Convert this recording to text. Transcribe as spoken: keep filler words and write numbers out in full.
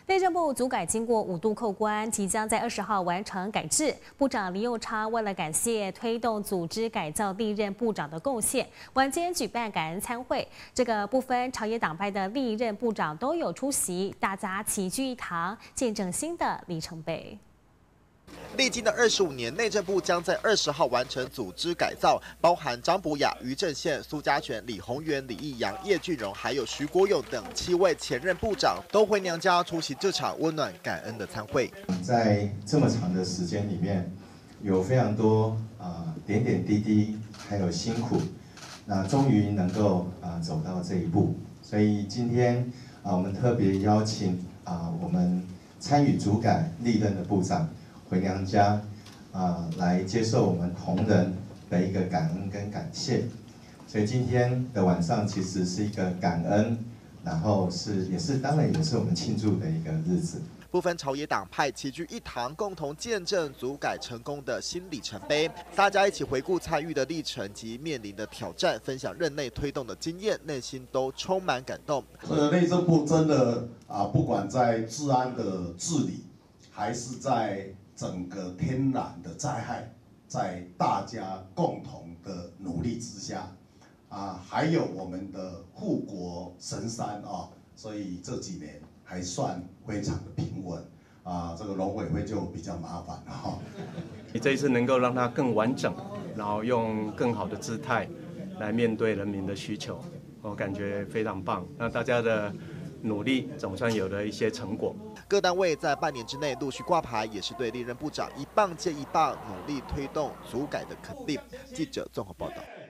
内政部组改经过五度扣关，即将在二十号完成改制。部长林右昌为了感谢推动组织改造历任部长的贡献，晚间举办感恩餐会。这个不分朝野党派的历任部长都有出席，大家齐聚一堂，见证新的里程碑。 历经的二十五年，内政部将在二十号完成组织改造，包含张博雅、于正宪、苏家全、李鸿源、李义阳、叶俊荣，还有徐国勇等七位前任部长都回娘家出席这场温暖感恩的餐会。 在这么长的时间里面，有非常多啊、呃、点点滴滴，还有辛苦，那终于能够啊、呃、走到这一步。所以今天啊、呃、我们特别邀请啊、呃、我们参与组改历任的部长。 回娘家，啊、呃，来接受我们同仁的一个感恩跟感谢，所以今天的晚上其实是一个感恩，然后是也是当然也是我们庆祝的一个日子。 不分朝野党派齐聚一堂，共同见证组改成功的新里程碑。大家一起回顾参与的历程及面临的挑战，分享任内推动的经验，内心都充满感动。 呃，内政部真的啊，不管在治安的治理，还是在 整个天然的灾害，在大家共同的努力之下，啊，还有我们的护国神山啊，所以这几年还算非常的平稳啊。这个农委会就比较麻烦了哈。 你这一次能够让它更完整，然后用更好的姿态来面对人民的需求，我感觉非常棒。那大家的 努力总算有了一些成果。 各单位在半年之内陆续挂牌，也是对历任部长一棒接一棒努力推动组改的肯定。记者综合报道。